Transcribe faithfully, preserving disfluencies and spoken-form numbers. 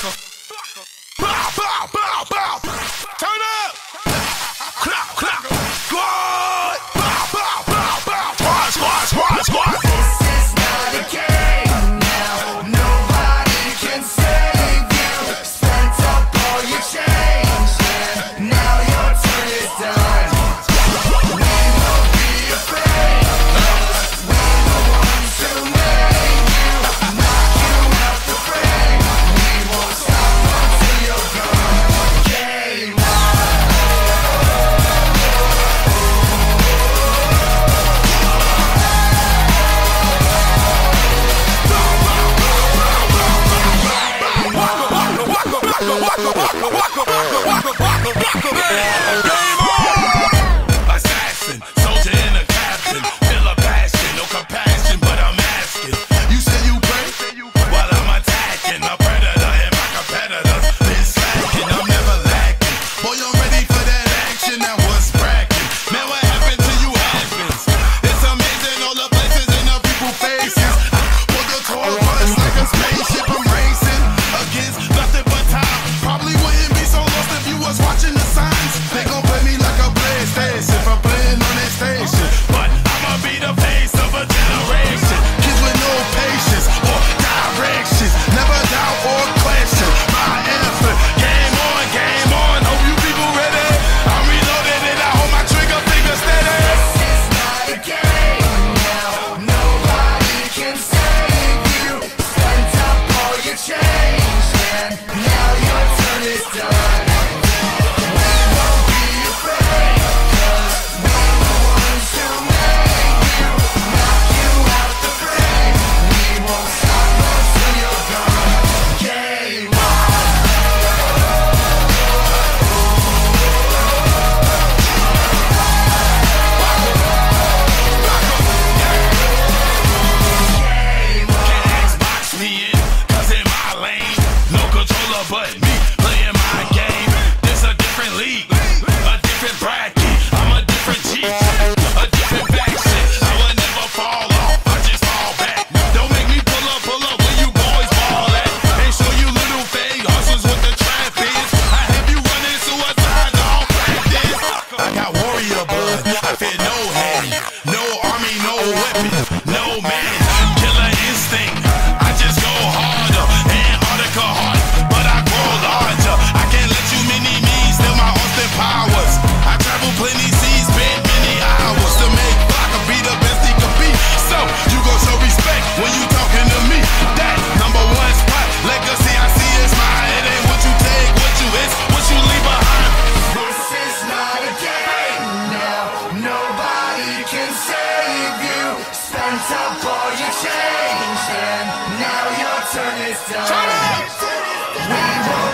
Bow, bow, bow, bow. Turn up. Clap, clap. Squad. Bow, bow, bow, bow. Squad, squad, squad, squad. This is not a game now. Nobody can save you. Spent up all your change, and now your turn is done. We won't be afraid, 'cause we're the ones who made you. Knock you out the frame. We won't stop until you're gone. Game Assassin, soldier and a captain. Feel a passion, no compassion, but I'm asking. You say you pray? While I'm attacking a predator and my competitors been slacking. I'm never lacking. Boy, I'm ready for that action. Now what's cracking? Man, what happened to you happens? It's amazing all the places and the people faces. Pull the tour bus like a spaceship. I'm racing against nothing but time. Probably wouldn't be so lost if you was watching the signs. They gon' play me like a PlayStation for playing on that station. But I'ma be the face of a generation. Kids with no patience or directions. Never doubt or question my effort. Game on, game on. Hope you people ready. I'm reloaded and I hold my trigger finger steady. This is not a game now. Nobody can save you. Spent up all your change, and now your turn is done. We won't be afraid, 'cause we're the ones who made you. Knock you out the frame. We won't stop until you're gone. Game Can't Xbox me in, 'cause in my lane, no controller but me playing my game. This a different league, a different bracket. I'm a different G, a different faction. I will never fall off, I just fall back. Don't make me pull up, pull up where you boys ball at. Ain't show you little fake hustles with the trap is. I have you running suicides all practice. I got warrior blood, I fear no hand, no army, no weapon, no man. Killer instinct, I just go harder. Antarctica heart, but I grow larger. I can't let you mini me steal my Austin powers. I travel plenty seas, spent many hours to make Flocka be the best he could be. So you go show respect when you talking to me. That number one spot, legacy I see is mine. It ain't what you take, what you it's what you leave behind. This is not a game now. Nobody can save you. Spent up all your change, and now your turn is done. We won't